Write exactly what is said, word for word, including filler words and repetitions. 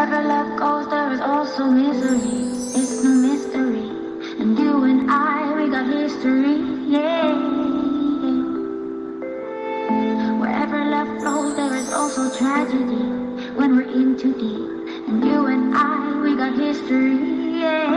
Wherever love goes, there is also misery. It's no mystery. And you and I, we got history. Yeah. Wherever love flows, there is also tragedy. When we're in too deep. And you and I, we got history. Yeah.